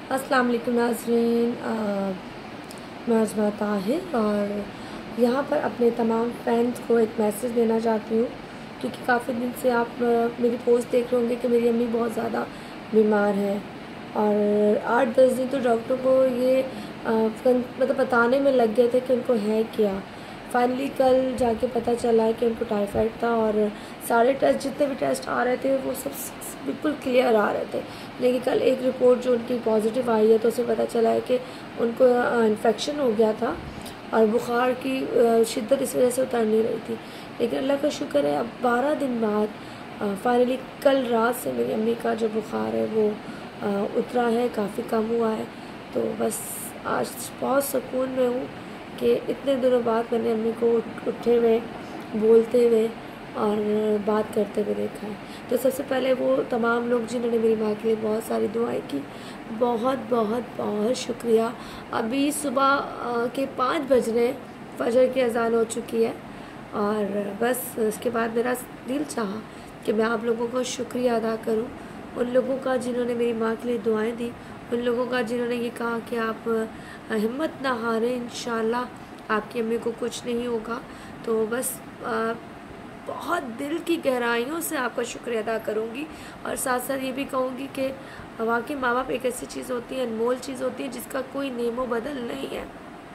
अस्सलाम वालेकुम नाज़रीन, मैं अज़मा ताहिर और यहाँ पर अपने तमाम फैंस को एक मैसेज देना चाहती हूँ क्योंकि काफ़ी दिन से आप मेरी पोस्ट देख रहे होंगे कि मेरी अम्मी बहुत ज़्यादा बीमार है और 8-10 दिन तो डॉक्टर को ये मतलब बताने में लग गए थे कि उनको है क्या। फाइनली कल जाके पता चला कि उनको टाइफाइड था और सारे टेस्ट जितने भी टेस्ट आ रहे थे वो सब बिल्कुल क्लियर आ रहे थे, लेकिन कल एक रिपोर्ट जो उनकी पॉजिटिव आई है तो उसमें पता चला है कि उनको इन्फेक्शन हो गया था और बुखार की शिद्दत इस वजह से उतर नहीं रही थी। लेकिन अल्लाह का शुक्र है अब 12 दिन बाद फाइनली कल रात से मेरी अम्मी का जो बुखार है वो उतरा है, काफ़ी कम हुआ है। तो बस आज बहुत सुकून में हूँ कि इतने दिनों बाद मैंने अम्मी को उठे हुए, बोलते हुए और बात करते हुए देखा है। तो सबसे पहले वो तमाम लोग जिन्होंने मेरी माँ के लिए बहुत सारी दुआएं की, बहुत बहुत बहुत शुक्रिया। अभी सुबह के 5 बज रहे, फजर की अज़ान हो चुकी है और बस उसके बाद मेरा दिल चाहा कि मैं आप लोगों को शुक्रिया अदा करूं, उन लोगों का जिन्होंने मेरी माँ के लिए दुआएं दी, उन लोगों का जिन्होंने ये कहा कि आप हिम्मत ना हारें, इंशाल्लाह आपकी अम्मी को कुछ नहीं होगा। तो बस बहुत दिल की गहराइयों से आपका शुक्रिया अदा करूँगी और साथ साथ ये भी कहूँगी कि वाकई माँ बाप एक ऐसी चीज़ होती है, अनमोल चीज़ होती है जिसका कोई नेमो बदल नहीं है।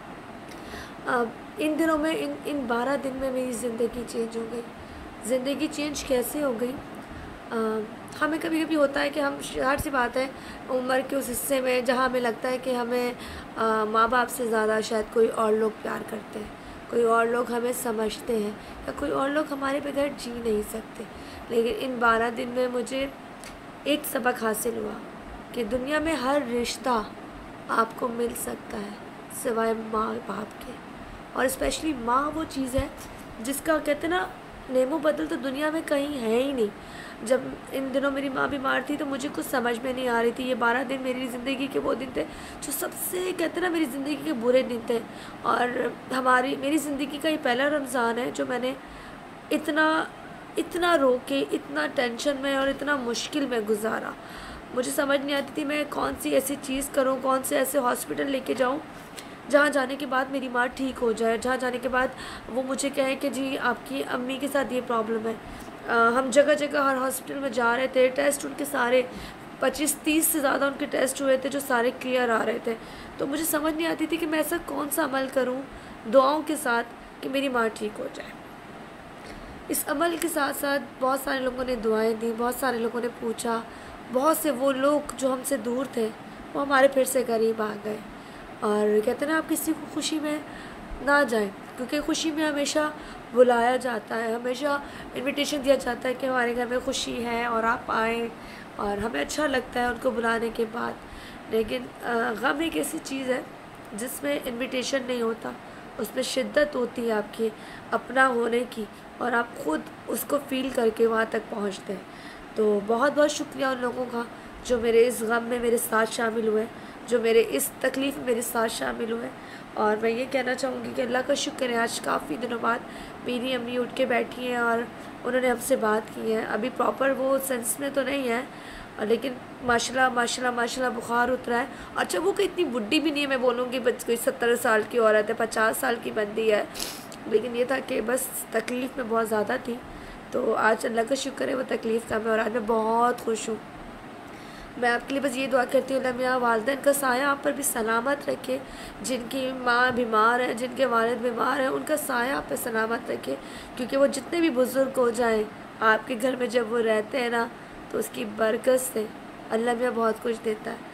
इन दिनों में इन 12 दिन में मेरी ज़िंदगी चेंज हो गई। ज़िंदगी चेंज कैसे हो गई? हमें कभी कभी होता है कि हम, ज़ाहिर सी बात है, उम्र के उस हिस्से में जहाँ हमें लगता है कि हमें माँ बाप से ज़्यादा शायद कोई और लोग प्यार करते हैं, कोई और लोग हमें समझते हैं या कोई और लोग हमारे बगैर जी नहीं सकते। लेकिन इन 12 दिन में मुझे एक सबक हासिल हुआ कि दुनिया में हर रिश्ता आपको मिल सकता है सिवाय माँ बाप के, और स्पेशली माँ वो चीज़ है जिसका कहते हैं ना नेमो बदल तो दुनिया में कहीं है ही नहीं। जब इन दिनों मेरी माँ बीमार थी तो मुझे कुछ समझ में नहीं आ रही थी। ये 12 दिन मेरी ज़िंदगी के वो दिन थे जो सबसे कहते हैं ना मेरी ज़िंदगी के बुरे दिन थे, और मेरी ज़िंदगी का ये पहला रमज़ान है जो मैंने इतना रो के, इतना टेंशन में और इतना मुश्किल में गुजारा। मुझे समझ नहीं आती थी मैं कौन सी ऐसी चीज़ करूँ, कौन से ऐसे हॉस्पिटल लेके जाऊँ जहाँ जाने के बाद मेरी माँ ठीक हो जाए, जहाँ जाने के बाद वो मुझे कहे कि जी आपकी अम्मी के साथ ये प्रॉब्लम है। हम जगह जगह हर हॉस्पिटल में जा रहे थे, टेस्ट उनके सारे 25-30 से ज़्यादा उनके टेस्ट हुए थे जो सारे क्लियर आ रहे थे। तो मुझे समझ नहीं आती थी कि मैं ऐसा कौन सा अमल करूँ दुआओं के साथ कि मेरी माँ ठीक हो जाए। इस अमल के साथ साथ बहुत सारे लोगों ने दुआएं दी, बहुत सारे लोगों ने पूछा, बहुत से वो लोग जो हमसे दूर थे वो हमारे फिर से करीब आ गए। और कहते हैं ना आप किसी को खुशी में ना जाएं, क्योंकि खुशी में हमेशा बुलाया जाता है, हमेशा इनविटेशन दिया जाता है कि हमारे घर में खुशी है और आप आएँ, और हमें अच्छा लगता है उनको बुलाने के बाद। लेकिन गम एक ऐसी चीज़ है जिसमें इनविटेशन नहीं होता, उसमें शिद्दत होती है आपकी अपना होने की, और आप ख़ुद उसको फ़ील करके वहाँ तक पहुँचते हैं। तो बहुत बहुत शुक्रिया उन लोगों का जो मेरे इस गम में मेरे साथ शामिल हुए, जो मेरे इस तकलीफ़ में मेरे साथ शामिल हुए। और मैं ये कहना चाहूँगी कि अल्लाह का शुक्र है आज काफ़ी दिनों बाद मेरी अम्मी उठ के बैठी हैं और उन्होंने हमसे बात की है। अभी प्रॉपर वो सेंस में तो नहीं है, लेकिन माशाल्लाह माशाल्लाह माशाल्लाह बुखार उतरा है। अच्छा वो कोई इतनी बुढ़ी भी नहीं है, मैं बोलूँगी बस कोई 70 साल की औरत है, 50 साल की बंदी है। लेकिन ये था कि बस तकलीफ़ में बहुत ज़्यादा थी, तो आज अल्लाह का शुक्र है वो तकलीफ़ कम है और आज मैं बहुत खुश हूँ। मैं आपके लिए बस ये दुआ करती हूँ, अल्लाह मियाँ वालिदैन का साया आप पर भी सलामत रखे। जिनकी माँ बीमार है, जिनके वालिद बीमार हैं, उनका साया आप पर सलामत रखे, क्योंकि वो जितने भी बुज़ुर्ग हो जाएं आपके घर में जब वो रहते हैं ना तो उसकी बरकत से अल्लाह मियाँ बहुत कुछ देता है।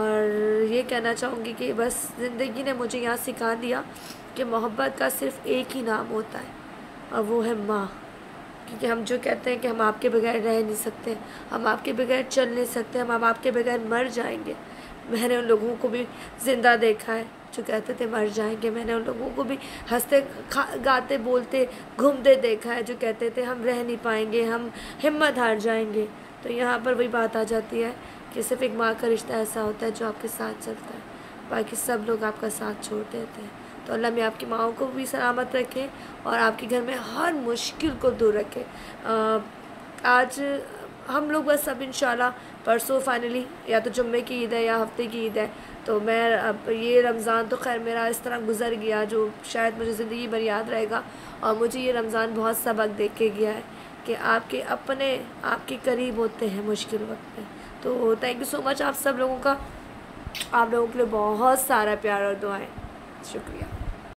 और ये कहना चाहूँगी कि बस ज़िंदगी ने मुझे यहाँ सिखा दिया कि मोहब्बत का सिर्फ़ एक ही नाम होता है और वो है माँ। क्योंकि हम जो कहते हैं कि हम आपके बगैर रह नहीं सकते, हम आपके बगैर चल नहीं सकते, हम आपके बगैर मर जाएंगे। मैंने उन लोगों को भी ज़िंदा देखा है जो कहते थे मर जाएंगे। मैंने उन लोगों को भी हंसते गाते बोलते घूमते देखा है जो कहते थे हम रह नहीं पाएंगे, हम हिम्मत हार जाएंगे। तो यहाँ पर वही बात आ जाती है कि सिर्फ एक माँ का रिश्ता ऐसा होता है जो आपके साथ चलता है, बाकी सब लोग आपका साथ छोड़ देते हैं। तो अल्लाह में आपकी माँओं को भी सलामत रखे और आपके घर में हर मुश्किल को दूर रखे। आज हम लोग बस अब इंशाल्लाह परसों फाइनली या तो जुम्मे की ईद है या हफ्ते की ईद है। तो मैं अब ये रमज़ान तो खैर मेरा इस तरह गुज़र गया जो शायद मुझे ज़िंदगी भर याद रहेगा। और मुझे ये रमज़ान बहुत सबक दे के गया है कि आपके अपने आपके करीब होते हैं मुश्किल वक्त में। तो थैंक यू सो मच आप सब लोगों का, आप लोगों के लिए बहुत सारा प्यार और दुआएं। शुक्रिया।